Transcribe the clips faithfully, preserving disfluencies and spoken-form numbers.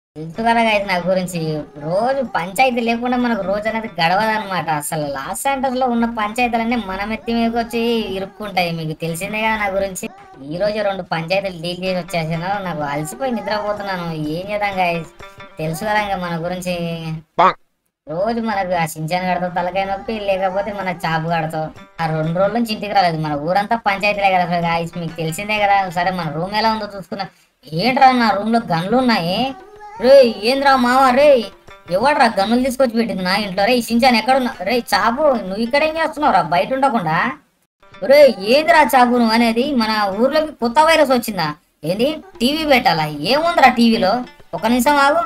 తెలుసు కదా guys నా గురించి. రోజు పంచాయతీ లేకుండా మనకు రోజు అనేది గడవదనమాట. అసలు లాస్ సెంటర్స్ లో ఉన్న పంచాయతీలన్నీ మన మెత్తి మీదకి వచ్చి ఇరుక్కుంటాయి. మీకు తెలిసిందే కదా నా గురించి. ఈ రోజు రెండు పంచాయతీలు డీల్ చేసి వచ్చేసాను. నాకు అలసిపోయి నిద్రపోతున్నాను. ఏం చేద్దాం గాయస్, తెలుసు కదా ఇంకా మన గురించి. రోజు మనకు ఆ సించాన్ కడతావు తలకాయ నొప్పి, లేకపోతే మన చాపు కడతావు. ఆ రెండు రోజుల నుంచి ఇంటికి రాలేదు. మన ఊరంతా పంచాయతీలే కదా గాయస్, మీకు తెలిసిందే కదా. సరే మన రూమ్ ఎలా ఉందో చూసుకున్నా. ఏంట్రా నా రూమ్ లో గన్లు ఉన్నాయి. రే ఏంద్రా మావా, రే ఎవడ్రా గన్నులు తీసుకొచ్చి పెట్టింది నా ఇంట్లో. రే సించాన్ ఎక్కడున్నా, రే చాపు నువ్వు ఇక్కడ ఏం చేస్తున్నావు రా బయట ఉండకుండా. రే ఏందిరా చాపు నువ్వు అనేది. మన ఊర్లోకి కొత్త వైరస్ వచ్చిందా ఏంది? టీవీ పెట్టాలా? ఏముందిరా టీవీలో? ఒక నిమిషం ఆగు.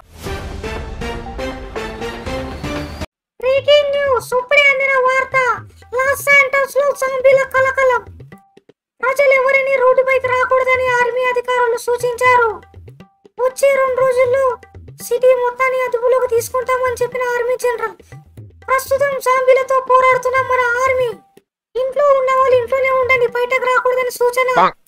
బ్రేకింగ్ న్యూస్, ఇప్పుడే అందిన వార్త. లాస్ శాంటోస్ లో జంబీల కలకలం. ప్రజలు ఎవరిని రోడ్డుపైకి రాకూడదని ఆర్మీ అధికారులు సూచించారు. వచ్చే రెండు రోజుల్లో సిటీ మొత్తాన్ని అదుపులోకి తీసుకుంటామని చెప్పిన ఆర్మీ జనరల్. ప్రస్తుతం జాంబీలతో పోరాడుతున్న మన ఆర్మీ. ఇంట్లో ఉన్న వాళ్ళు ఇంట్లోనే ఉండండి, బయటకు రాకూడదని సూచన.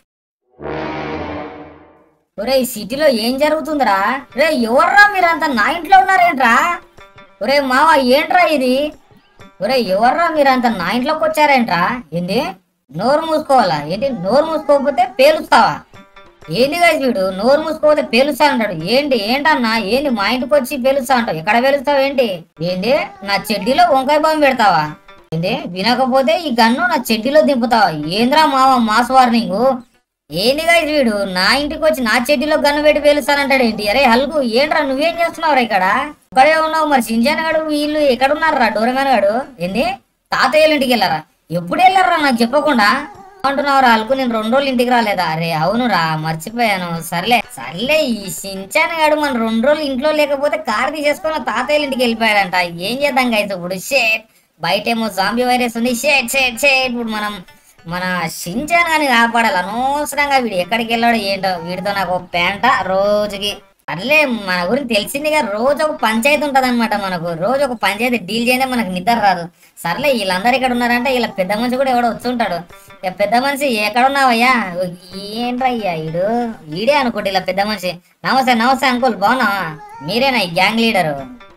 ఒరే సిటీలో ఏం జరుగుతుందిరా? రే ఎవర్రా మీరంతా నా ఇంట్లో ఉన్నారేంట్రా? ఒరే మావా ఏంట్రా ఇది? ఒరే ఎవర్రా మీరంతా నా ఇంట్లోకి వచ్చారేంట్రా? ఏంటి నోరు మూసుకోవాలా ఏంటి? నోరు మూసుకోకపోతే పేలుస్తావా ఏంది గాయస్? వీడు నోరు మూసుకోకపోతే పేలుస్తా అంటాడు. ఏంటి ఏంటన్నా ఏంది మా ఇంటికి వచ్చి పేలుస్తా అంటావు? ఎక్కడ పేలుస్తావు ఏంటి? ఏంటి నా చెడ్డీలో వంకాయ బాంబు పెడతావా ఏంటి? వినకపోతే ఈ గన్ను నా చెడ్డీలో దింపుతావా? ఏంద్రా మావ మాస్ వార్నింగ్? ఏంది గాయస్ వీడు నా ఇంటికి వచ్చి నా చెడ్డీలో గన్ను పెట్టి పేలుస్తానంటాడు ఏంటి? అరే హల్కు ఏంట్రా నువ్వేం చేస్తున్నావురా ఇక్కడ? ఇక్కడే ఉన్నావు మరి. సింజాన్ గాడు వీళ్ళు ఎక్కడున్నారా? డోరగాన్ గాడు ఏంది తాతయ్యల ఇంటికి వెళ్ళారా? ఎప్పుడు వెళ్ళారా నాకు చెప్పకుండా అంటున్నావురా? అల్కు నేను రెండు రోజులు ఇంటికి రాలేదా? అరే అవునురా మర్చిపోయాను. సర్లే సర్లే ఈ సించాన్ గాడు మన రెండు రోజులు ఇంట్లో లేకపోతే కార్ తీసేసుకొని తాతయ్యల ఇంటికి వెళ్ళిపోయాడంట. ఏం చేద్దాం గైస్ ఇప్పుడు? షేట్ బయటేమో జాంబీ వైరస్ ఉంది. షేట్ షేట్ షేట్ ఇప్పుడు మనం మన సించాన్ గాని కాపాడాలి. అనవసరంగా వీడు ఎక్కడికి వెళ్ళాడు ఏంటో. వీడితో నాకు ఒక పేంట రోజుకి. అట్లే మన గురించి తెలిసిందిగా, రోజు ఒక పంచాయతీ ఉంటది అనమాట మనకు. రోజు ఒక పంచాయతీ డీల్ చేస్తే మనకు నిద్ర రాదు. సర్లే వీళ్ళందరూ ఇక్కడ ఉన్నారంటే వీళ్ళ పెద్ద మనిషి కూడా ఎవడో వచ్చి ఉంటాడు. పెద్ద మనిషి ఎక్కడున్నావయ్యా? ఏంట్రయ్యా ఈడు? ఈడే అనుకోండి ఇలా పెద్ద మనిషి. నమస్తే నమస్తే అంకుల్, బాగున్నావా? మీరేనా ఈ గ్యాంగ్ లీడరు?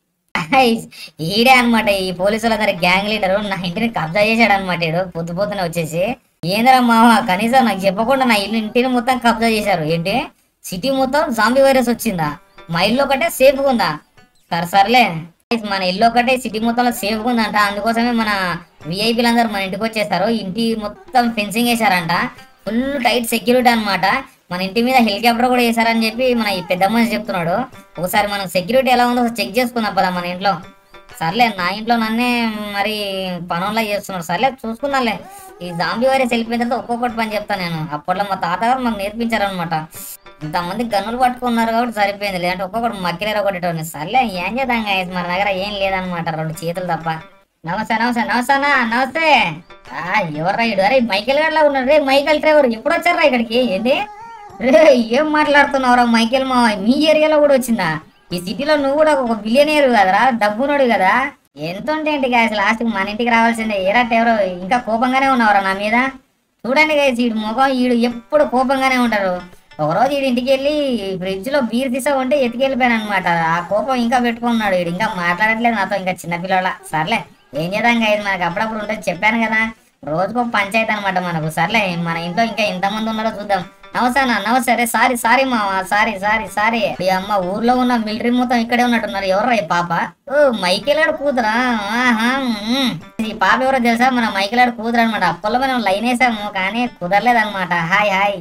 ఈడే అనమాట ఈ పోలీసులందరి గ్యాంగ్ లీడరు. నా ఇంటిని కబ్జా చేశాడు అనమాట ఈడు పొద్దు పొద్దున వచ్చేసి. ఏంద్రా మామ కనీసం నాకు చెప్పకుండా నా ఇల్లు ఇంటిని మొత్తం కబ్జా చేశారు ఏంటి? సిటీ మొత్తం జాంబీ వైరస్ వచ్చిందా? మా ఇల్లు ఒకటే సేఫ్గా ఉందా? సరే సర్లే మన ఇల్లు ఒకటే సిటీ మొత్తంలో సేఫ్గా ఉందంట. అందుకోసమే మన విఐపీలందరూ మన ఇంటికి వచ్చేస్తారు. ఇంటి మొత్తం ఫెన్సింగ్ వేశారంట. ఫుల్ టైట్ సెక్యూరిటీ అనమాట. మన ఇంటి మీద హెలికాప్టర్ కూడా వేసారని చెప్పి మన ఈ పెద్ద మనిషి చెప్తున్నాడు. ఒకసారి మనం సెక్యూరిటీ ఎలా ఉందో చెక్ చేసుకుందాం పదా మన ఇంట్లో. సర్లే నా ఇంట్లో నన్నే మరి పనుల్లో చేస్తున్నాడు. సర్లే చూసుకుందాంలే. ఈ జాంబీ వైరస్ వెళ్ళిపోయిన తర్వాత ఒక్కొక్కటి పని చెప్తాను నేను. అప్పట్లో మా తాతగారు మాకు నేర్పించారనమాట. ఇంతమంది గన్నులు పట్టుకున్నారు కాబట్టి సరిపోయింది, లేదంటే ఒక్కొక్కటి మక్కిలేరు ఒకటి. సర్లే ఏం చేద్దాం గాయస్, మన దగ్గర ఏం లేదనమాట, రెండు చేతులు తప్ప. నమస్తే నమస్తే నమస్తే అన్న నమస్తే. ఆ ఎవర్రా ఇడు? అరే మైకేల్ గడ్లా ఉన్నాడు. రే మైకేల్ డ్రైవర్ ఎప్పుడు వచ్చారా ఇక్కడికి? ఏంటి రే ఏం మాట్లాడుతున్నావురా మైకేల్ మా? మీ ఏరియాలో కూడా వచ్చిందా? ఈ సిటీలో నువ్వు కూడా ఒక బిలియనియర్ కదరా, డబ్బునోడు కదా. ఎంత ఉంటే ఏంటి గాయస్, లాస్ట్ మన ఇంటికి రావాల్సిందే. ఏరాట ఎవరో ఇంకా కోపంగానే ఉన్నావురా నా మీద. చూడండి గాయస్ ఈడు ముఖం, ఈడు ఎప్పుడు కోపంగానే ఉంటారు. ఒకరోజు ఈడు ఇంటికి వెళ్ళి ఫ్రిడ్జ్ లో బీర్ తీసా ఉంటే ఎత్తుకెళ్ళిపోయాను అనమాట. ఆ కోపం ఇంకా పెట్టుకున్నాడు ఈడు. ఇంకా మాట్లాడట్లేదు నాతో, ఇంకా చిన్నపిల్లల. సర్లే ఏం చేద్దాం గాయస్, మనకు అప్పుడప్పుడు ఉంటుంది. చెప్పాను కదా రోజుకో పంచాయతీ అనమాట మనకు. సర్లే మన ఇంట్లో ఇంకా ఎంతమంది ఉన్నారో చూద్దాం. నమస్తే అన్న నమస్తే. అరే సారీ సారీ మామ, సారీ సారీ సారీ. ఈ అమ్మ ఊర్లో ఉన్న మిలిటరీ మొత్తం ఇక్కడే ఉన్నట్టున్నారు. ఎవర్రా ఈ పాప? ఓ మైకేలాడు కూతురా? ఆహా ఈ పాప ఎవరో తెలుసా? మన మైకేలాడు కూతురు అనమాట. అప్పట్లో మనం లైన్ వేసాము కానీ కుదరలేదు అనమాట. Hi hi.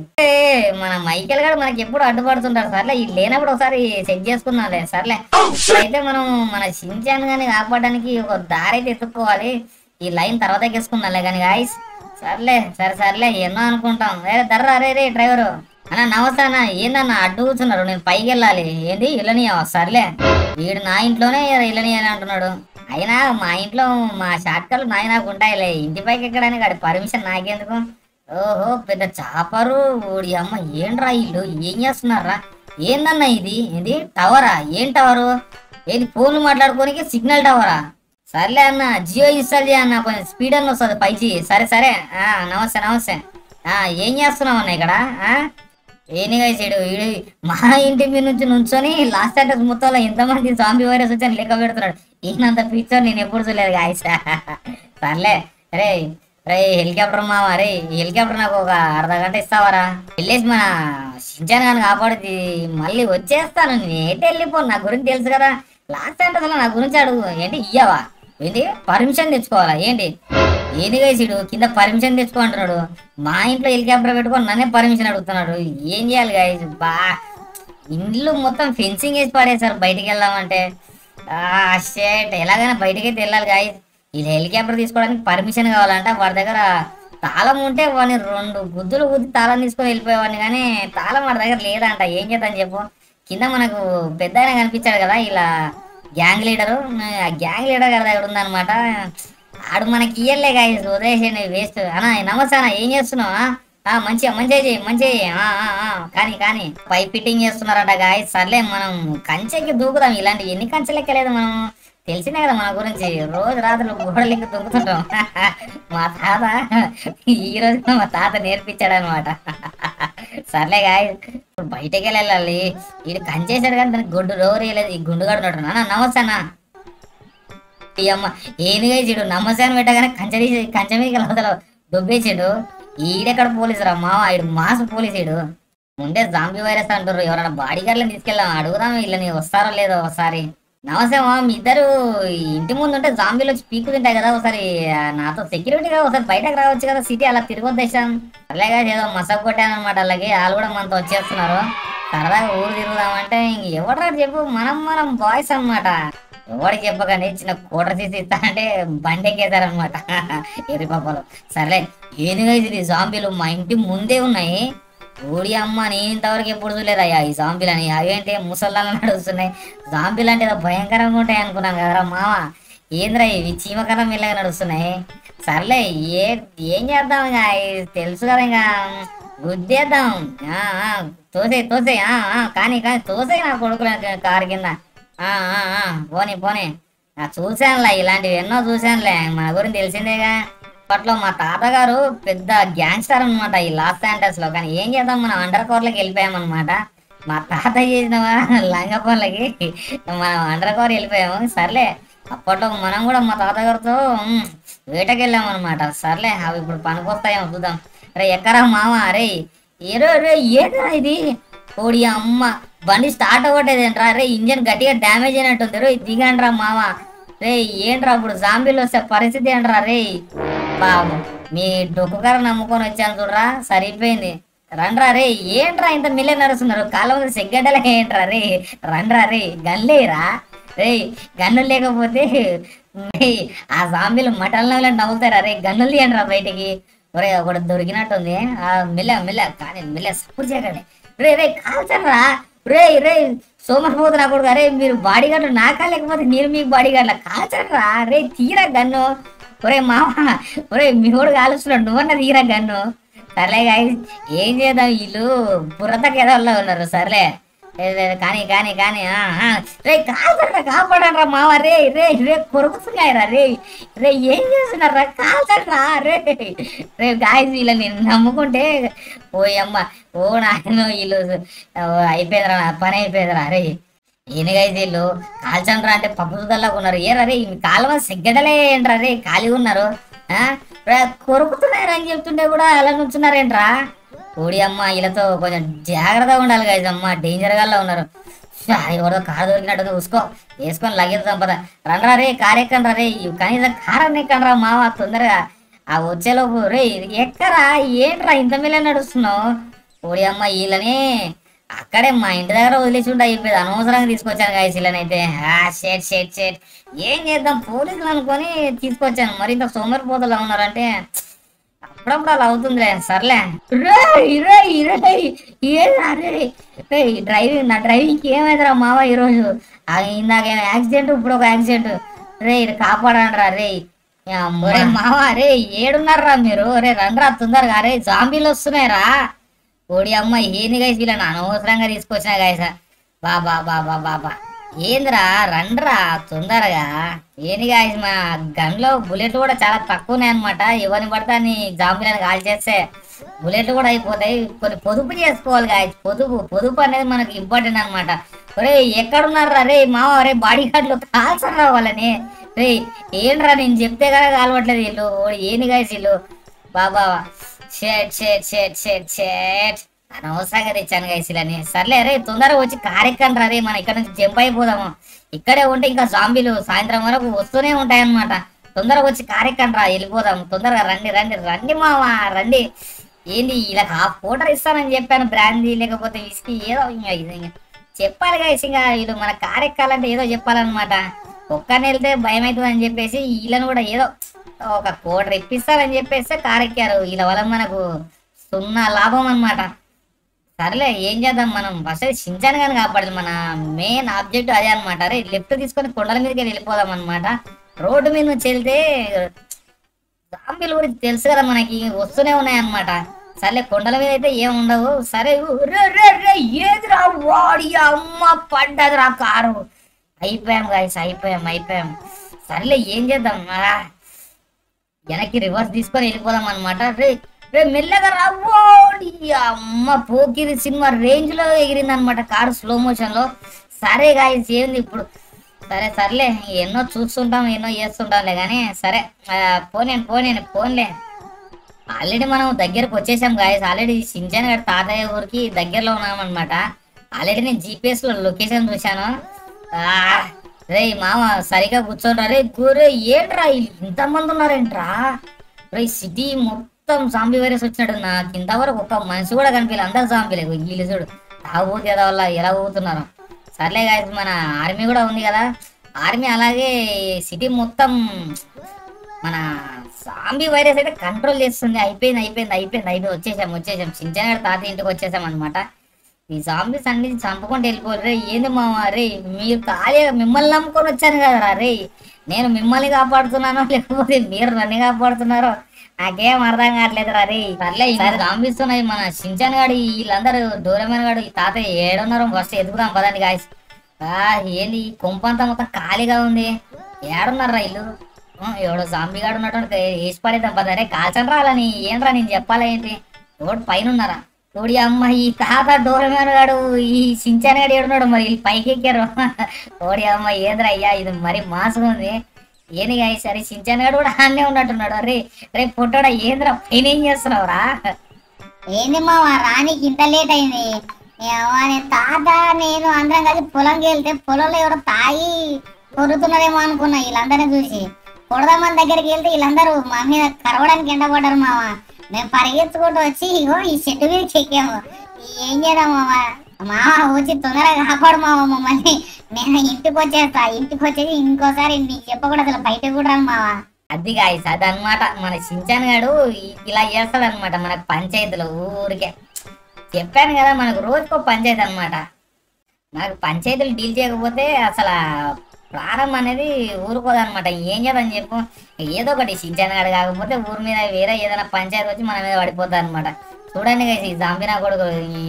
మన మైకేల్ గారు మనకి ఎప్పుడు అడ్డుపడుతుంటారు. సర్లే ఈ లేనప్పుడు ఒకసారి చెక్ చేసుకుందాంలే. సర్లే అయితే మనం మన సించాన్ గాని కాపాడడానికి ఒక దారి అయితే ఎత్తుక్కోవాలి. ఈ లైన్ తర్వాత ఎక్కేసుకుందాంలే కానీ గాయస్. సర్లే సరే సర్లే ఎన్నో అనుకుంటాం. వేరే దర్రా రే రే డ్రైవరు. అన్న నమస్తే అన్న. ఏందన్న అడ్డు కూర్చున్నారు? నేను పైకి వెళ్ళాలి. ఏంది ఇళ్ళనియా? సర్లే వీడు నా ఇంట్లోనే ఇళ్ళనియాలి అంటున్నాడు. అయినా మా ఇంట్లో మా షాట్కలు నాయి నాకు ఉంటాయిలే. ఇంటి పైకి ఎక్కడానికి వాడి పర్మిషన్ నాకెందుకు? ఓహో పెద్ద చాపరు ఓడి అమ్మ. ఏంట్రా ఇల్లు ఏం చేస్తున్నారా? ఏందన్నా ఇది? ఏంది టవరా? ఏం టవరు? ఏది ఫోన్లు మాట్లాడుకోనికి సిగ్నల్ టవరా? సర్లే అన్న జియో ఇన్స్టాల్ చేయన్న, కొంచెం స్పీడ్ అన్న వస్తుంది ఫైవ్ జీ. సరే సరే. ఆ నమస్తే నమస్తే. ఆ ఏం చేస్తున్నావు అన్న ఇక్కడ? ఏనిగా చెడు ఈడు మా ఇంటి మీద నుంచి నుంచొని లాస్ట్ అడ్రస్ మొత్తంలో ఎంతమంది జాంబీ వైరస్ వచ్చని లెక్క పెడుతున్నాడు. ఈయనంత పిక్చర్ నేను ఎప్పుడు చూడలేదు గాయస్. సర్లే రే రే హెలికాప్టర్ మావా రే హెలికాప్టర్ నాకు ఒక అర్ధ గంట ఇస్తావరా? వెళ్ళేసి మన సించాన్ గాని కాపాడుది మళ్ళీ వచ్చేస్తాను. నేను ఏంటి వెళ్ళిపోను, నా గురించి తెలుసు కదా. లాస్ట్ అడ్రస్ నా గురించి అడుగు. ఏంటి ఇయ్యవా? ఏంటి పర్మిషన్ తెచ్చుకోవాలా ఏంటి? ఏది గైసిడు కింద పర్మిషన్ తెచ్చుకో అంటున్నాడు. మా ఇంట్లో హెలికాప్టర్ పెట్టుకొని నన్నే పర్మిషన్ అడుగుతున్నాడు. ఏం చేయాలి గైస్? బా ఇండ్లు మొత్తం ఫెన్సింగ్ వేసి పడేసారు బయటికి వెళ్దామంటే. ఆ షేట్ ఎలాగైనా బయటకైతే వెళ్ళాలి గాయస్. ఈ హెలికాప్టర్ తీసుకోవడానికి పర్మిషన్ కావాలంట. వాడి దగ్గర తాళం ఉంటే వాడిని రెండు గుద్దులు గుద్ది తాళం తీసుకొని వెళ్ళిపోయేవాడిని, కానీ తాళం వాడి దగ్గర లేదంట. ఏం చేద్దాం చెప్పు? కింద మనకు పెద్ద ఆయన కనిపించాడు కదా ఇలా గ్యాంగ్ లీడరు. ఆ గ్యాంగ్ లీడర్ గారి దగ్గర ఉందనమాట. ఆడు మనకి ఇయ్యలే గాయస్, వదిలేసేయండి వేస్ట్. అన్నా నమస్తే అన్న, ఏం చేస్తున్నావు? మంచిగా మంచిగా చేయి మంచిగా చేయి కానీ కానీ పైప్ ఫిట్టింగ్ చేస్తున్నారట గాయస్. సర్లే మనం కంచెకి దూకుదాం. ఇలాంటివి ఎన్ని కంచెలెక్కలేదు మనం, తెలిసినే కదా మన గురించి. రోజు రాత్రులు గోడలెక్కి దూకుతుంటాం. మా తాత ఈ రోజు మా తాత నేర్పించాడు అనమాట. సర్లే గాయస్ ఇప్పుడు బయటకి వెళ్ళాలి. ఇది కంచేసాడు కానీ దానికి గుండు రోరు వేయలేదు. ఈ గుండు కడుతున్నాడు. అన్న నమస్తే అన్న. అమ్మ ఏదిగా చెడు నమస్తే అని పెట్టగానే కంచె తీసి కంచె మీద అవతల దొబ్బేసాడు. ఈడెక్కడ పోలీసు రా మావా, ఈడు మాస్ పోలీసుడు. ముందే జాంబీ వైరస్ అంటారు. ఎవరైనా బాడీ గార్డ్లను తీసుకెళ్దాం, అడుగుదాం వీళ్ళని వస్తారో లేదో ఒకసారి. నమస్తే మా మీ ఇద్దరు ఇంటి ముందు ఉంటే జాంబీలు వచ్చి పీకు తింటాయి కదా, ఒకసారి నాతో సెక్యూరిటీగా ఒకసారి బయటకు రావచ్చు కదా, సిటీ అలా తిరగొద్దేశాం. అలాగే ఏదో మసక్ కొట్టాను అనమాట. అలాగే వాళ్ళు కూడా మనతో వచ్చేస్తున్నారు. సరదాగా ఊరు తిరుగుదామంటే ఇంక ఎవరు చెప్పు, మనం మనం బాయ్స్ అనమాట. ఎవరికి చెప్పకండి, చిన్న కూటర్ తీసి ఇస్తా అంటే బండి ఎక్కేశారనమాట ఎర్రి పాపలు. సర్లే ఏదిగా ఇది జాంబీలు మా ఇంటి ముందే ఉన్నాయి. ఓడి అమ్మ నేను ఇంతవరకు ఎప్పుడు చూడలేదయ్యా ఈ జాంబీలు అని. అవేంటి ముసల్లాలు నడుస్తున్నాయి. జాంబీలు అంటే భయంకరంగా ఉంటాయి అనుకున్నాను కదరా మామ. ఏంద్రా ఇవి చీమకరం ఇలాగా నడుస్తున్నాయి. సర్లే ఏ ఏం చేద్దాం ఇంకా తెలుసు కదా, ఇంకా గుద్దేద్దాం. తోసే తోసే కానీ కానీ తోసే నా కొడుకుల కారు కింద. పోనీ పోనీ చూశానులే, ఇలాంటివి ఎన్నో చూశానులే. మన గురించి తెలిసిందేగా. అప్పట్లో మా తాతగారు పెద్ద గ్యాంగ్స్టర్ అనమాట ఈ లాస్ శాంటస్ లో. కానీ ఏం చేద్దాం, మనం అండర్ కవర్లోకి వెళ్ళిపోయామన్నమాట. మా తాత చేసిన లంగ పనులకి మనం అండర్ కవర్ వెళ్ళిపోయాము. సర్లే అప్పట్లో మనం కూడా మా తాతగారితో వేటకి వెళ్ళామన్నమాట. సర్లే అవి ఇప్పుడు పనికొస్తాయేమో చూద్దాం. రే ఎక్కరా మామ, రే ఏరో రే ఏదరా ఇది? ఓడి అమ్మ బండి స్టార్ట్ అవ్వటేదేంట్రా? రే ఇంజన్ గట్టిగా డ్యామేజ్ అయినట్టుంది. రే దిగండ్రా మామ. రే ఏంట్రా ఇప్పుడు జాంబీలు వస్తే పరిస్థితి ఏంట్రా? రే బాబు మీ డొక్కుకార నమ్ముకొని వచ్చాను చూడరా, సరిపోయింది. రండ్రా రే. ఏంట్రా ఇంత మిల్లే నడుస్తున్నారు? కాళ్ళ మీద సెగ్గడ్డలే ఏంట్రా రే? రండ్రా రే, గన్లేరా రే. గన్నులు లేకపోతే ఆ జాంబీలు మటన్లో నవ్వుతారా రే? గన్నులు తీయండిరా బయటికి. ఒరే ఒకటి దొరికినట్టుంది. ఆ మిల్ల మిల్ల కానీ మిల్ల సపోర్ట్ చేయకండి. రే రే కాల్చండ్రా. రే రే సోమరిపోతు నా కొడుకు. అరే మీరు బాడీ గార్డు నాకా, లేకపోతే నేను మీకు బాడీ గార్డ్లా? కాల్చండ్రా రే. తీరా గన్ను. ఒరే మామ, ఒరే మీ కూడా కాలుస్తున్నాడు, నువ్వన్నా తీరా గన్ను. సర్లే గాయస్ ఏం చేద్దాం, వీళ్ళు బుర్రతకి ఏదో ఉన్నారు. సర్లే కానీ కానీ కానీ రే కాల్చండ్రా, కాపాడండ్రా మామ. రే రే రే కొరుకుతున్నాయిరా రే. రే ఏం చేస్తున్నారా? కాల్చండ్రా రే. రే గాయస్ వీళ్ళని నమ్ముకుంటే ఓయమ్మ ఓ నాయన వీళ్ళు అయిపోయిందిరా, పని అయిపోయిందిరా. రే ఏనుగైతే వీళ్ళు కాల్చండ్రా అంటే పప్పుదల్లాగా ఉన్నారు. ఏరా రే కాలువ సిగ్గడలే ఏంట్రా రే, ఖాళీ ఉన్నారు. కొరుకుతున్నారా అని చెప్తుంటే కూడా అలా నుంచున్నారేంట్రా? ఓడి అమ్మ వీళ్ళతో కొంచెం జాగ్రత్తగా ఉండాలి గాయస్. అమ్మ డేంజర్ గా ఉన్నారు. ఎవరితో కారు దొరికినట్టు చూసుకో, వేసుకొని లగేజ్ సంపద. రండ్రా రే, కారు ఎక్కండ్రా రే. కనీసం కారు ఎక్కండ్రా మామ తొందరగా. ఆ వచ్చేలోపు రే ఎక్కరా ఏంట్రా ఇంత మీద నడుస్తున్నావు? ఓడి అమ్మ వీళ్ళని అక్కడే మా ఇంటి దగ్గర వదిలేసి ఉంటే అయిపోయింది. అనవసరంగా తీసుకొచ్చాను గాయస్ వీళ్ళనైతే. షేట్ షేట్ షేట్ ఏం చేద్దాం, పోలీసులు అనుకొని తీసుకొచ్చాను. మరి ఇంత సోమరిపోతలా ఉన్నారంటే అప్పుడప్పుడు అలా అవుతుందిలే. సర్లే డ్రైవింగ్ నా డ్రైవింగ్ ఏమైందిరా మావా ఈరోజు? ఇందాక యాక్సిడెంట్, ఇప్పుడు ఒక యాక్సిడెంట్. రే కాపాడండి రా రే. రే మావా రే ఏడున్నారా మీరు? రే రండ్రా తొందరగా. రే జాంబీలు వస్తున్నాయిరా. ఓడి అమ్మ ఏంది గాయస్ వీళ్ళని అనవసరంగా తీసుకొచ్చినా గాయస. బాబా బాబా బాబా ఏందిరా రండ్రా తొందరగా. ఏంది గాయస్ మా గన్లో బుల్లెట్లు కూడా చాలా తక్కువనే అనమాట. ఎవరిని పడితే అని జాంబులను కాల్ చేస్తే బుల్లెట్లు కూడా అయిపోతాయి. కొన్ని పొదుపు చేసుకోవాలి గాయస్. పొదుపు పొదుపు అనేది మనకి ఇంపార్టెంట్ అనమాట. ఒరే ఎక్కడున్నారా రే మావ, రే బాడీ గార్డ్లు కాల్సరా వాళ్ళని. రే ఏంట్రా నేను చెప్తే కదా కాలవట్లేదు వీళ్ళు. ఏంది గాయస్ వీళ్ళు బాబా. షేట్ షేట్ షేట్ షేట్ షేట్ అనవసరంగా తెచ్చాను గైస్ ఇలాని. సర్లే రే తొందరగా వచ్చి కారెక్కండి రే, మనం ఇక్కడ నుంచి జంప్ అయిపోదాము. ఇక్కడే ఉంటే ఇంకా జాంబీలు సాయంత్రం వరకు వస్తూనే ఉంటాయన్నమాట. తొందరగా వచ్చి కారెక్కండి రా, వెళ్ళిపోదాం. తొందరగా రండి రండి రండి మావా రండి. ఏంది ఇలా హాఫ్ కోటర్ ఇస్తానని చెప్పాను, బ్రాందీ లేకపోతే విస్కీ ఏదో ఇంకా ఇది ఇంకా చెప్పాలి గైస్. ఇంకా వీళ్ళు మన కారెక్కాలంటే ఏదో చెప్పాలన్నమాట. ఒక్కని వెళ్తే భయం అవుతుంది అని చెప్పేసి వీళ్ళని కూడా ఏదో ఒక కోటర్ ఇప్పిస్తారని చెప్పేస్తే కారెక్కారు. వీళ్ళ వల్ల మనకు సున్నా లాభం అనమాట. సర్లే ఏం చేద్దాం, మనం ఫస్ట్ షించాను కానీ కాపాడాలి. మన మెయిన్ ఆబ్జెక్ట్ అదే అనమాట. అరే లెఫ్ట్ తీసుకొని కొండల మీదకి వెళ్ళిపోదాం అనమాట. రోడ్డు మీద నుంచి వెళ్తే జాంబీల గురించి తెలుసు కదా మనకి, వస్తూనే ఉన్నాయి అనమాట. సర్లే కొండల మీద అయితే ఏం ఉండవు. సరే ఏదిరా వాడి అమ్మ పడ్డదిరా కారు. అయిపోయాం గాయస్, అయిపోయాం అయిపోయాం. సర్లే ఏం చేద్దాం, వెనక్కి రివర్స్ తీసుకొని వెళ్ళిపోదాం అనమాట. రే రే మెల్లగా రావోడి అమ్మ. పోకిరి సినిమా రేంజ్ లో ఎగిరింది అనమాట కారు స్లో మోషన్ లో. సరే గాయస్ ఏంది ఇప్పుడు, సరే సర్లే ఎన్నో చూస్తుంటాం ఎన్నో చేస్తుంటాంలే కానీ సరే పోనేను పోనేను పోన్లే. ఆల్రెడీ మనం దగ్గరకు వచ్చేసాం గాయస్. ఆల్రెడీ షించాన్ గారి తాతయ్య ఊరికి దగ్గరలో ఉన్నామన్నమాట. ఆల్రెడీ నేను జీపీఎస్ లో లొకేషన్ చూశాను. రే మామ సరిగా కూర్చోండి రే. గోరే ఏంట్రా ఇంతమంది ఉన్నారేంట్రా రే. సిటీ మొత్తం జాంబీ వైరస్ వచ్చినట్టు నాకు ఇంతవరకు ఒక మనిషి కూడా కనిపించలేదు. అందరు జాంబీలే. వీళ్ళు చూడు తాగుబోతు కదా వల్ల ఎలా పోతున్నారు. సర్లే గాయస్ మన ఆర్మీ కూడా ఉంది కదా. ఆర్మీ అలాగే సిటీ మొత్తం మన జాంబీ వైరస్ అయితే కంట్రోల్ చేస్తుంది. అయిపోయింది అయిపోయింది అయిపోయింది అయిపోయి వచ్చేసాం వచ్చేసాం షించాన్ గారి తాత ఇంటికి వచ్చేసాం అనమాట. ఈ జాంబీస్ అన్ని చంపుకుంటూ వెళ్ళిపోరు రే. ఏంది మామ రే, మీరు ఖాళీగా మిమ్మల్ని నమ్ముకొని వచ్చాను కదరా రే. నేను మిమ్మల్ని కాపాడుతున్నానో లేకపోతే మీరు నన్ను కాపాడుతున్నారో నాకేం అర్థం కావట్లేదురా రే. సర్లే ఈసారి జాంబీస్ ఉన్నాయి. మన షించాన్ గాడు వీళ్ళందరూ డోరేమాన్ గాడు ఈ తాత ఏడున్నారు. ఫస్ట్ ఎదుగుదాం పదండి గాయస్. ఏంది కొంపంతా మొత్తం ఖాళీగా ఉంది. ఏడున్నారా ఇల్లు. ఎవడో జాంబీ గాడు ఉన్నట్టు వేసి పడేద్దాం పదరే. కాల్చండి రా అలాని. ఏంట్రా నేను చెప్పాలా ఏంటి. రోడ్ పైన ఉన్నారా తోడి అమ్మ. ఈ తాత డోరేమాన్ గాడు ఈ షించాన్ గాడు ఏడున్నాడు మరి వీళ్ళు పైకి ఎక్కారు. తోడి అమ్మ ఏంద్రా అయ్యా ఇది మరి మాసుగా ఉంది. ఏంది గాయస్ సరే షించాన్ గాడు కూడా అన్నే ఉన్నట్టున్నాడు. అరే రేపు పొట్టోడా ఏంద్రా పైన ఏం చేస్తున్నావురా. ఏంది మా రానికి ఇంత లేట్ అయింది. తాత నేను అందరం కలిసి పొలంకి వెళ్తే పొలంలో ఎవరో తాగి కొరుతున్నారేమో అనుకున్నా. వీళ్ళందరినీ చూసి కొడదామని దగ్గరికి వెళ్తే వీళ్ళందరూ మా మీద కరవడానికి ఎండబడ్డారు మామ. మేము పరిగెత్తుకుంటూ వచ్చి ఇగో ఈ చెట్టు మీద చెక్కాము. ఏం చేద్దాం మామ. మామ వచ్చి తొందరగా కాపాడు మామ మమ్మల్ని. నేను ఇంటికి వచ్చేస్తా. ఇంటికి వచ్చేసి ఇంకోసారి నీకు చెప్పకూడదు అసలు బయటకు కూడా రాను మామ. అది గాయస్ అది అనమాట. మన షించాన్ గాడు ఇలా చేస్తాడు అనమాట మనకు పంచాయతీలో ఊరికే. చెప్పాను కదా మనకు రోజుకో పంచాయతీ అనమాట. మనకు పంచాయతీలు డీల్ చేయకపోతే అసలు ప్రారంభం అనేది ఊరుకోదనమాట. ఏం చేద్దని చెప్పు ఏదో ఒకటి షించాన్ గాడు కాకపోతే ఊరి మీద వేరే ఏదైనా పంచాయతీ వచ్చి మన మీద పడిపోద్ది అనమాట. చూడండి గైస్ ఈ జాంబీ నా కొడుకు.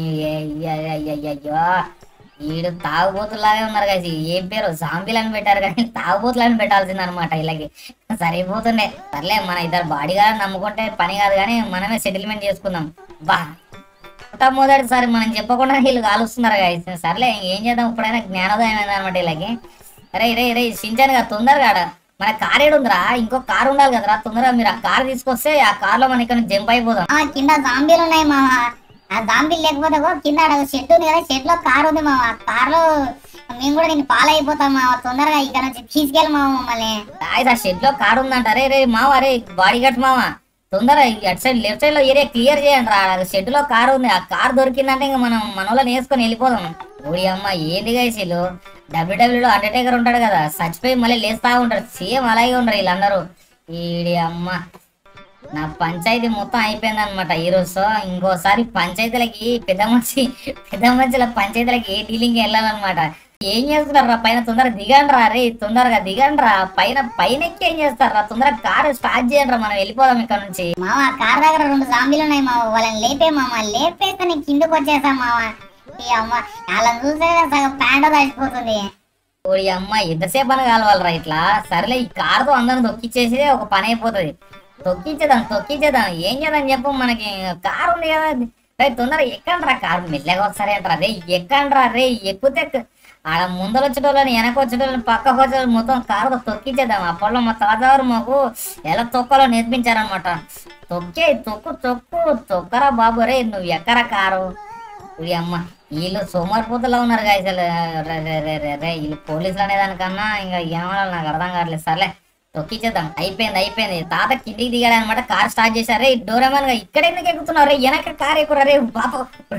అయ్యో వీడు తాగుబోతులాగే ఉన్నారు గైస్. ఏం పేరు జాంబీలని పెట్టారు కానీ తాగుబోతులని పెట్టాల్సింది అనమాట. ఇలాగే సరిపోతుండే. సర్లే మన ఇద్దరు బాడీ గార్డ్ నమ్ముకుంటే పని కాదు కానీ మనమే సెటిల్మెంట్ చేసుకుందాం. బా మొట్టమొదటిసారి మనం చెప్పకుండా వీళ్ళు కాలుస్తున్నారు గైస్. సర్లే ఏం చేద్దాం ఇప్పుడైనా జ్ఞానోదయం అయింది అనమాట వీళ్ళకి. రే రే రే షించాన్ గా తొందరగా మన కార్ ఏడుందిరా. ఇంకో కార్ ఉండాలి కదరా. తొందరగా మీరు ఆ కార్ తీసుకొస్తే ఆ కార్ లో మన ఇక్కడ జంప్ అయిపోదాం. కింద జాంబీలు ఉన్నాయి మామ. ఆ జాంబీలు లేకపోతే కింద షెడ్ ఉంది కదా, షెడ్ లో కార్ ఉంది మామ. కార్ లో మేము కూడా నేను ఫాలో అయిపోతాం మామ. తొందరగా ఇక్కడ నుంచి తీసుకెళ్ళి మామ మమ్మల్ని. ఆ షెడ్ లో కార్ ఉందంట. రే రే మావ రే బాడీ గట్ మామ తొందర అటు సైడ్ లెఫ్ట్ సైడ్ లో ఏరియా క్లియర్ చేయండి రా. షెడ్ లో కార్ ఉంది. ఆ కార్ దొరికిందంటే ఇంకా మనం మన వాళ్ళని వేసుకొని వెళ్ళిపోదాం. ఓడి అమ్మ ఏంది గైసీలు డబ్ల్యూడబ్ల్యూలో అండర్టేకర్ ఉంటాడు కదా, చచ్చిపోయి మళ్ళీ లేస్తా ఉంటాడు. సేమ్ అలాగే ఉండరు వీళ్ళందరూ. ఈడి అమ్మ నా పంచాయతీ మొత్తం అయిపోయింది అనమాట ఈ రోజు. ఇంకోసారి పంచాయతీలకి పెద్ద మనిషి పెద్ద మనుషుల పంచాయతీలకి ఏ డీలింగ్ వెళ్ళాలన్నమాట. ఏం చేస్తున్నారా పైన తొందరగా దిగండి రా రే. తొందరగా దిగండి రా పైన పైన ఎక్కి ఏం చేస్తారా. తొందరగా కారు స్టార్ట్ చేయండి రా మనం వెళ్ళిపోదాం ఇక్కడ నుంచి. మామ కార్ దగ్గర రెండు జాంబీలు ఉన్నాయి మామ. వాళ్ళని లేపే మామ. లేపేస్తే నేను కిందకు వచ్చేసా మామ. అమ్మ వాళ్ళని చూస్తే సగం ప్యాంట్ తడిచిపోతుంది. ఓడి అమ్మ ఎంతసేపు అని కావాలరా ఇట్లా. సరేలే ఈ కారుతో అందరం తొక్కిచ్చేసి ఒక పని అయిపోతుంది. తొక్కించేదాం తొక్కించేదాం ఏం చేద్దాం చెప్పు, మనకి కారు ఉంది కదా. రే తొందర ఎక్కండ్రా కారు, మెల్లగా వస్తారే అంటారా రే, ఎక్కండ్రా రే. ఎక్కుతే ఆడ ముందర వచ్చేటోళ్ళని వెనక వచ్చేటోళ్ళని పక్కకు వచ్చే మొత్తం కారుతో తొక్కించేద్దాం. అప్పట్లో మా తాతగారు మాకు ఎలా తొక్కలో నేర్పించారనమాట. తొక్కే తొక్కు తొక్కు తొక్కరా బాబు రే, నువ్వు ఎక్కరా కారు. ఉడి అమ్మ వీళ్ళు సోమరిపోతలో ఉన్నారు గాయసలు. రే రే రే రే రే వీళ్ళు పోలీసులు అనేదానికన్నా ఇంకా ఏమన్నా నాకు అర్థం కావట్లేదు. సర్లే తొక్కిచ్చేద్దాం. అయిపోయింది అయిపోయింది. తాత కిందికి దిగాడు అనమాట. కార్ స్టార్ట్ చేశారు. రే డోరేమాన్ గా ఇక్కడ ఎందుకు ఎక్కుతున్నారు రే, వెనక కార్ ఎక్కురా రే బాబు.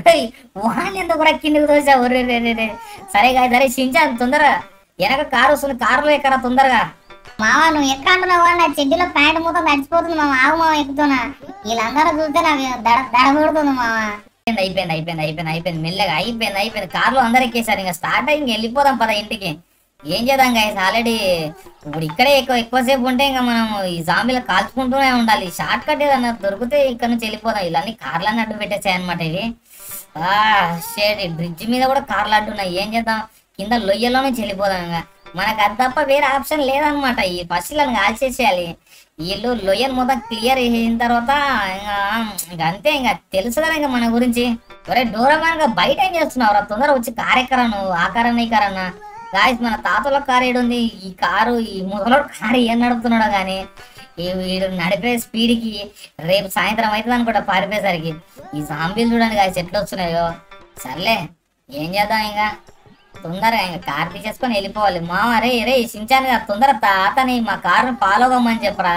వాళ్ళు ఎందుకు కూడా కిందికి తోసావు రే రే రే రే. సరే గాయ సరే షించాన్ తొందరగా వెనక కారు వస్తుంది, కారులో ఎక్కరా తొందరగా. మావా నువ్వు ఎక్కడ అంటున్నావా, నా చెడ్డీలో ప్యాంట్ మొత్తం తడిచిపోతుంది మామ. ఆగు మామ ఎక్కుతున్నా, వీళ్ళందరూ చూస్తే నాకు దడ దడబడుతుంది మామ. అయిపోయింది అయిపోయింది అయిపోయింది అయిపోయింది మెల్లగా అయిపోయింది అయిపోయింది. కార్లో అందరు ఎక్కేసారు. ఇంకా స్టార్ట్ అయ్యి ఇంక వెళ్ళిపోదాం పద ఇంటికి. ఏం చేద్దాం గాయస్, ఆల్రెడీ ఇప్పుడు ఇక్కడే ఎక్కువ ఎక్కువసేపు ఉంటే ఇంకా మనం ఈ జాంబీలో కాల్చుకుంటూనే ఉండాలి. షార్ట్ కట్ ఏదన్నా దొరికితే ఇక్కడ నుంచి వెళ్ళిపోదాం. ఇవన్నీ కార్లన్నీ అడ్డు పెట్టేసాయి అనమాట ఇవి. ఆ షేట్ బ్రిడ్జ్ మీద కూడా కార్లు అడ్డున్నాయి. ఏం చేద్దాం, కింద లొయ్యలో నుంచి వెళ్ళిపోదాం. ఇంకా మనకు అది తప్ప వేరే ఆప్షన్ లేదనమాట. ఈ ఫస్ట్ ఇలా కాల్చేసేయాలి. వీళ్ళు లొయ్యను మొత్తం క్లియర్ చేసిన తర్వాత ఇంకా ఇంకా అంతే. ఇంకా తెలుసు కదా ఇంకా మన గురించి. ఒరే డోరేమాన్ గా బయట ఏం చేస్తున్నావు, తొందర వచ్చి కారు ఎక్కరా నువ్వు. ఆ కారన్నా ఈ కారన్నా గాయస్, మన తాతలో కారు ఏడుంది. ఈ కారు ఈ ముసలో కారు ఏం నడుపుతున్నాడో కానీ ఈ వీడు నడిపే స్పీడ్కి రేపు సాయంత్రం అవుతుంది అనుకుంటా పారిపోయేసరికి. ఈ జాంబీలు చూడండి గాయస్ ఎట్లా వస్తున్నాయో. సర్లే ఏం చేద్దాం, ఇంకా తొందరగా ఇంకా కారు తీసేసుకొని వెళ్ళిపోవాలి. మామ రే రే షించాన్ గా తొందర తాతని మా కారుని ఫాలో అవ్వమని చెప్పరా.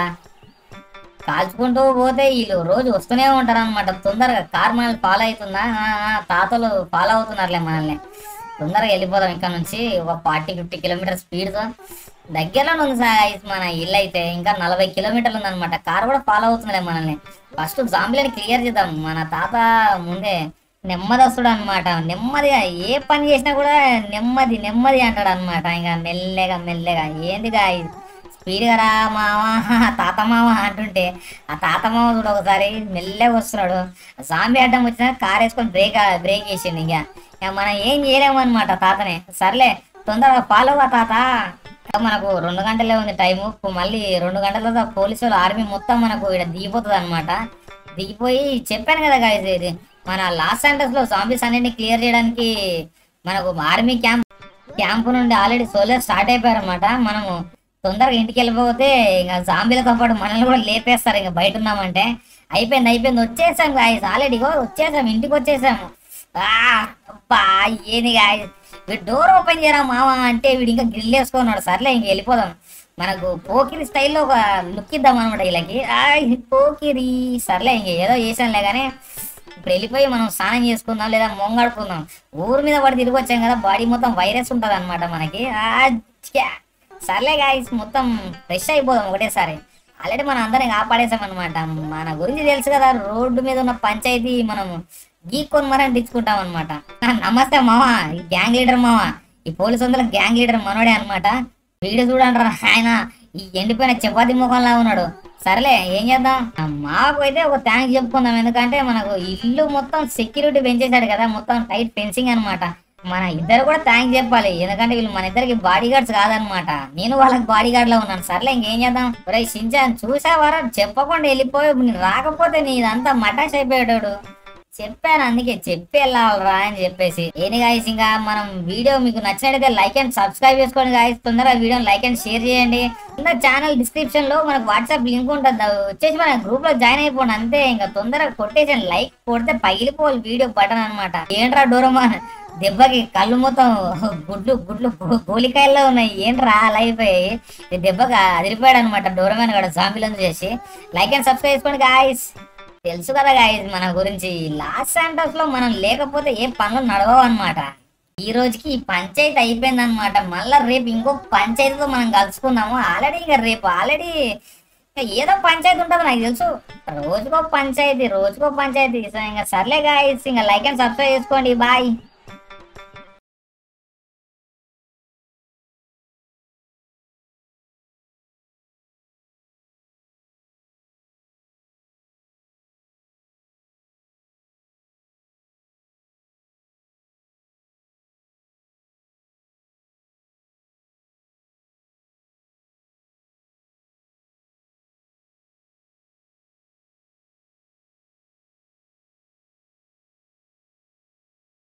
కాల్చుకుంటూ పోతే వీళ్ళు రోజు వస్తూనే ఉంటారు అనమాట. తొందరగా కారు మనల్ని ఫాలో అవుతుందా, తాతలు ఫాలో అవుతున్నారులే మనల్ని. తొందరగా వెళ్ళిపోదాం ఇక్కడ నుంచి. ఒక ఫార్టీ ఫిఫ్టీ కిలోమీటర్ స్పీడ్తో దగ్గరలో ఉంది సార్ మన ఇల్లు అయితే. ఇంకా నలభై కిలోమీటర్లు ఉందన్నమాట. కారు కూడా ఫాలో అవుతుందిలే మనల్ని. ఫస్ట్ జాంబీలని క్లియర్ చేద్దాం. మన తాత ముందే నెమ్మది వస్తాడు అనమాట. నెమ్మదిగా ఏ పని చేసినా కూడా నెమ్మది నెమ్మది అంటాడు అనమాట. ఇంకా మెల్లగా మెల్లగా ఏందిగా స్పీడ్గా రా మావా తాత మామ అంటుంటే ఆ తాత మామ కూడా ఒకసారి మెల్లగా వస్తున్నాడు. జాంబీ అడ్డం వచ్చినా కార్ వేసుకొని బ్రేక్ బ్రేక్ వేసిండు. ఇంకా మనం ఏం చేయలేము అనమాట తాతనే. సర్లే తొందరగా ఫాలోగా తాత. మనకు రెండు గంటలే ఉంది టైము. మళ్ళీ రెండు గంటల తర్వాత పోలీసు వాళ్ళు ఆర్మీ మొత్తం మనకు ఇక్కడ దిగిపోతుంది అనమాట. దిగిపోయి చెప్పాను కదా గాయస్, ఇది మన లాస్ ఏంజల్స్ లో జాంబీస్ అన్నిటిని క్లియర్ చేయడానికి మనకు ఆర్మీ క్యాంప్ క్యాంప్ నుండి ఆల్రెడీ సోల్జర్ స్టార్ట్ అయిపోయారు అనమాట. మనము తొందరగా ఇంటికి వెళ్ళిపోతే ఇంకా జాంబీలతో పాటు మనల్ని కూడా లేపేస్తారు. ఇంకా బయట ఉన్నామంటే అయిపోయింది అయిపోయింది వచ్చేసాం గాయస్. ఆల్రెడీ వచ్చేసాం, ఇంటికి వచ్చేసాము. అబ్బా ఏది గాయస్, వీడు డోర్ ఓపెన్ చేయరా మామ అంటే వీడు ఇంకా గ్రిల్ వేసుకున్నాడు. సర్లే ఇంక వెళ్ళిపోదాం. మనకు పోకిరి స్టైల్లో ఒక లుక్ ఇద్దాం అనమాట వీళ్ళకి. పోకిరి సర్లే ఇంక ఏదో చేసాంలే కానీ ఇప్పుడు వెళ్ళిపోయి మనం స్నానం చేసుకుందాం లేదా మొంగడుకుందాం. ఊరు మీద పడి తిరిగి వచ్చాం కదా, బాడీ మొత్తం వైరస్ ఉంటుంది అనమాట మనకి. సర్లే గాయస్ మొత్తం ఫ్రెష్ అయిపోదాం ఒకటేసారి. ఆల్రెడీ మనం అందరం కాపాడేసాం అనమాట. మన గురించి తెలుసు కదా, రోడ్డు మీద ఉన్న పంచాయతీ మనం గీక్కొని మరని తెచ్చుకుంటాం అనమాట. నమస్తే మావా, ఈ గ్యాంగ్ లీడర్ మావా. ఈ పోలీసు వందల గ్యాంగ్ లీడర్ మనోడే అనమాట. వీడియో చూడండి ఆయన ఈ ఎండిపోయిన చపాతి ముఖంలా ఉన్నాడు. సరేలే ఏం చేద్దాం, మాకు అయితే ఒక థ్యాంక్స్ చెప్పుకుందాం. ఎందుకంటే మనకు ఇల్లు మొత్తం సెక్యూరిటీ పెంచేశాడు కదా, మొత్తం టైట్ ఫెన్సింగ్ అనమాట. మన ఇద్దరు కూడా థ్యాంక్స్ చెప్పాలి. ఎందుకంటే వీళ్ళు మన ఇద్దరికి బాడీ గార్డ్స్ కాదనమాట, నేను వాళ్ళకి బాడీ గార్డ్ లో ఉన్నాను. సర్లే ఇంకేం చేద్దాం. ఒరే షించాన్ చూసావారా, చెప్పకుండా వెళ్ళిపోయి రాకపోతే నీదంతా మటాష్ అయిపోయాడు. చెప్పాను అందుకే చెప్పి వెళ్ళాలరా అని చెప్పేసి. ఏంటి గాయస్, ఇంకా మనం వీడియో మీకు నచ్చినట్టయితే లైక్ అండ్ సబ్స్క్రైబ్ చేసుకోండి గాయస్. తొందరగా వీడియోని లైక్ అండ్ షేర్ చేయండి. కింద ఛానల్ డిస్క్రిప్షన్ లో మనకు వాట్సాప్ లింక్ ఉంటుంది, వచ్చేసి మన గ్రూప్ లో జాయిన్ అయిపోండి అంతే. ఇంకా తొందరగా కొట్టేసాను, లైక్ కొడితే పగిలిపోవాలి వీడియో బటన్ అనమాట. ఏంట్రా డోరేమాన్ దెబ్బకి కళ్ళు మొత్తం గుడ్లు గుడ్లు గోలికాయల్లో ఉన్నాయి, ఏంట్రా అలా అయిపోయి దెబ్బకి అదిరిపోయాడు అనమాట డోరేమాన్ కూడా జాంబీలను చేసి. లైక్ అండ్ సబ్స్క్రైబ్ చేసుకోండి గాయస్. తెలుసు కదా గాయస్ మన గురించి, లాస్ ఏంజల్స్ లో మనం లేకపోతే ఏ పనులు నడవవు అనమాట. ఈ రోజుకి ఈ పంచాయతీ అయిపోయింది అనమాట. మళ్ళా రేపు ఇంకో పంచాయతీతో మనం కలుసుకుందాము. ఆల్రెడీ ఇంకా రేపు ఆల్రెడీ ఏదో పంచాయతీ ఉంటుంది నాకు తెలుసు, రోజుకో పంచాయతీ రోజుకో పంచాయతీ. ఇంకా సర్లే గాయస్, ఇంకా లైక్ అండ్ సబ్స్క్రైబ్ చేసుకోండి. బాయ్.